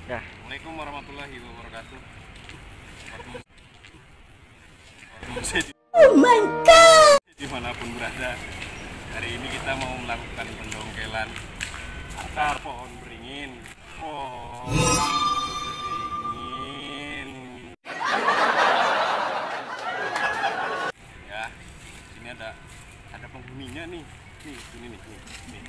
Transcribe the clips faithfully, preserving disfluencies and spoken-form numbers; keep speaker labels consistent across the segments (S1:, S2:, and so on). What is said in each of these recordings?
S1: Ya.
S2: Assalamualaikum warahmatullahi wabarakatuh.
S3: Oh my god.
S2: Dimanapun berada, hari ini kita mau melakukan pendongkelan akar pohon beringin. Pohon beringin. Ya, ini ada ada penghuninya nih. Nih, ini nih, nih, nih.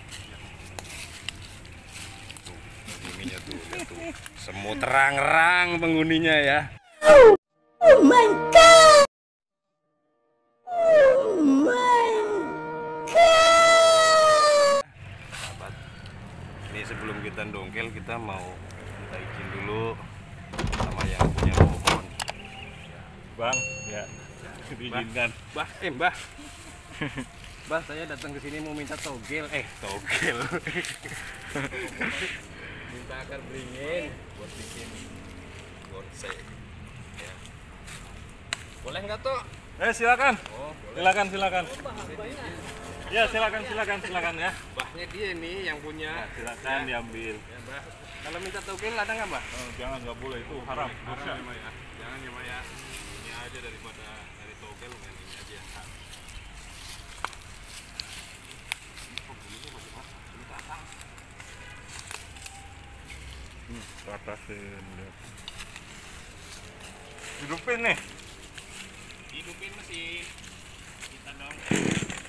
S2: Tuh, penghuninya tuh, lihat tuh. Semut terang-terang penghuninya ya.
S3: Oh my god. Oh my god.
S2: Sahabat, ini sebelum kita dongkel kita mau minta izin dulu sama yang punya pohon.
S1: Bang, ya. Diizinkan.
S2: Bah, eh Mbah. Mbah, saya datang ke sini mau minta togel. Eh, togel. Minta akar beringin buat bikin bonsai. Ya. Boleh nggak toh?
S1: Eh, silakan.
S2: Oh, boleh.
S1: Silakan, silakan. Ya, silakan, silakan, silakan ya.
S2: Mbahnya dia nih yang punya.
S1: Nah, silakan
S2: Ya.
S1: diambil.
S2: Ya, Mbah. Kalau minta togel ada nggak, Mbah?
S1: Oh, jangan, nggak boleh, itu haram.
S2: Haram ya, Mbah ya. Jangan ya, Mbah ya. Ini aja daripada dari togel kan ini aja.
S1: Hmm, ratasin lihat. Hidupin nih.
S2: Hidupin mesin. Kita dong.